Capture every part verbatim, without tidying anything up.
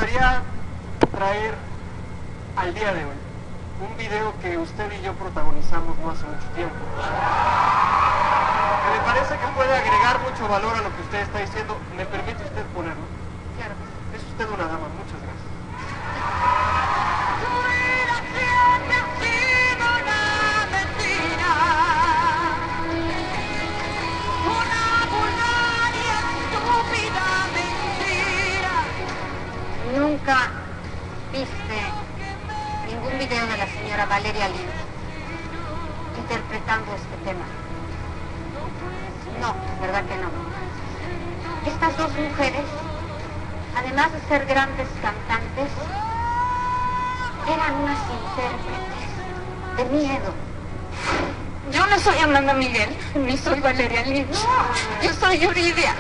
gustaría traer al día de hoy un video que usted y yo protagonizamos no hace mucho tiempo. Que me parece que puede agregar mucho valor a lo que usted está diciendo. ¿Me permite usted ponerlo? Claro. Es usted una dama, muchas gracias. ¿Nunca viste ningún video de la señora Valeria Lynch interpretando este tema? No, ¿verdad que no? Estas dos mujeres, además de ser grandes cantantes, eran unas intérpretes de miedo. Yo no soy Amanda Miguel, ni soy Valeria Lynch. Yo soy Yuridia.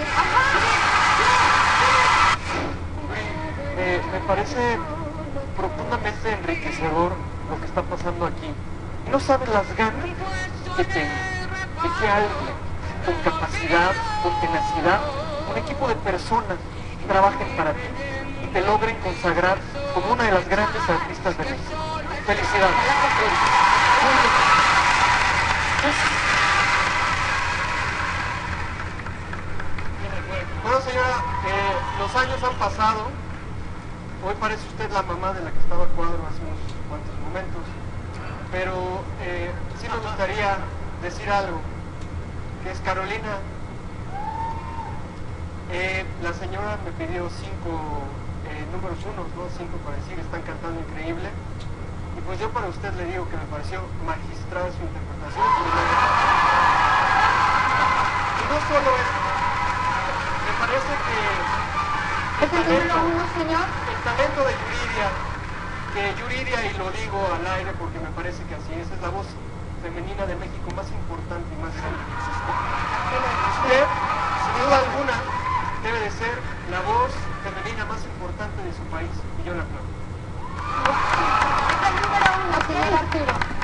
Me, me parece profundamente enriquecedor lo que está pasando aquí. No saben las ganas que tengo de que alguien con capacidad, con tenacidad, un equipo de personas trabajen para ti y te logren consagrar como una de las grandes artistas de México. Felicidades. Bueno, señora, eh, los años han pasado. Hoy parece usted la mamá de la que estaba a cuadro hace unos cuantos momentos, pero eh, sí me gustaría decir algo, que es Carolina. Eh, la señora me pidió cinco eh, números unos, ¿no? Cinco para decir, están cantando increíble. Y pues yo para usted le digo que me pareció magistral su interpretación. Y no solo eso, me parece que ¿Es el número uno, señor? el talento de Yuridia, que Yuridia, y lo digo al aire porque me parece que así es, es la voz femenina de México más importante y más grande que existe. Usted, sin duda alguna, debe de ser la voz femenina más importante de su país, y yo la aplaudo. Es el número uno, señor Arturo.